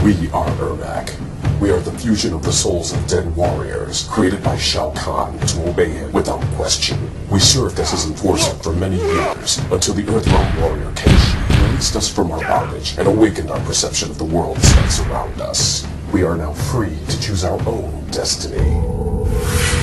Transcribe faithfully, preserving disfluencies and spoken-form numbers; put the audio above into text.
We are Ermac. We are the fusion of the souls of dead warriors, created by Shao Kahn to obey him without question. We served as his enforcer for many years, until the Earthrealm warrior Kenshi released us from our bondage and awakened our perception of the worlds that surround us. We are now free to choose our own destiny.